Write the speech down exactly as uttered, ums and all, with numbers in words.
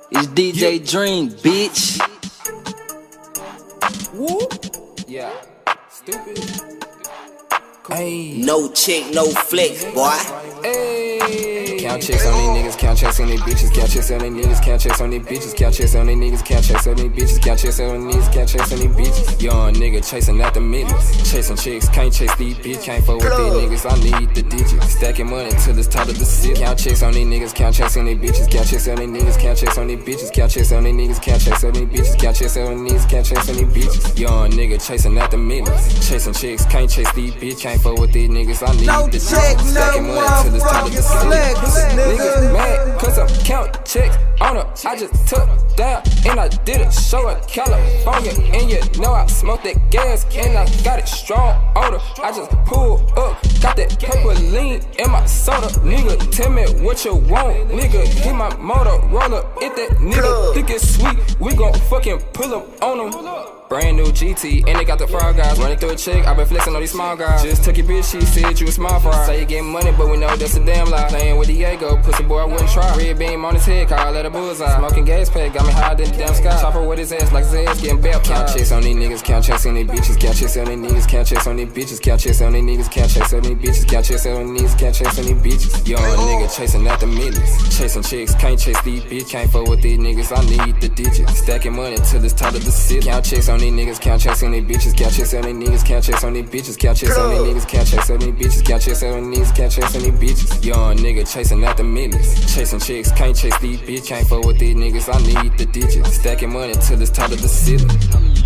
It's D J Dream, bitch. Woo. Yeah. Stupid. Hey. No check, no flex, boy. Hey. Count checks on these niggas, count checks on these bitches, count checks on these niggas, count checks on these bitches, count checks on these niggas, count checks on these bitches, count checks on these niggas, count checks on these bitches. Young nigga chasing after millions, chasing chicks, can't chase these bitches, can't fuck with these niggas, I need the digits. Stacking money till it's top of the city. Count checks on these niggas, count checks on these bitches, count checks on these niggas, count checks on these bitches, count checks on these niggas, count checks on these bitches, count checks on these niggas, count checks on these bitches. Young nigga chasing after millions, chasing chicks, can't chase these bitches, can't fuck with these niggas, I need no the digits. check, Stacking no money till it's top of the city. Niggas mad cause I'm count checks on her. I just took down and I did a show in California. And you know I smoked that gas and I got it strong odor. I just pulled up, got that purple lean in my soda. Nigga, tell me what you want. Nigga, hit my motor roller. If that nigga think it's sweet, we gon' fucking pull up on him. Brand new G T, and they got the frog guys. Running through a chick, I been flexing on these small guys. Just took your bitch, she said you a small fry. Say you getting money, but we know that's a damn lie. Playing with Diego, pussy boy, I wouldn't try. Red beam on his head, call that a bullseye. Smoking gas pack, got me higher than the damn sky. Chopper with his ass like his ass getting belt. Count checks on these niggas, count checks on these bitches, count checks on these niggas, count checks on these bitches, count checks on these niggas, count checks on these bitches, count checks on these niggas, count checks on these bitches. Young nigga chasing after millions, chasing chicks, can't chase these bitches, can't fuck with these niggas, I need the digits. Stacking money till it's top of the city. Count checks on these niggas, count checks on these bitches, count checks on these niggas, count checks on these bitches, count checks on these niggas, count checks on these bitches, count checks on these niggas, count checks on these bitches. Young nigga chasing after millions, chasing chicks, can't chase these bitches, can't fuck with these niggas, I need the digits. Stacking money till it's top of the city.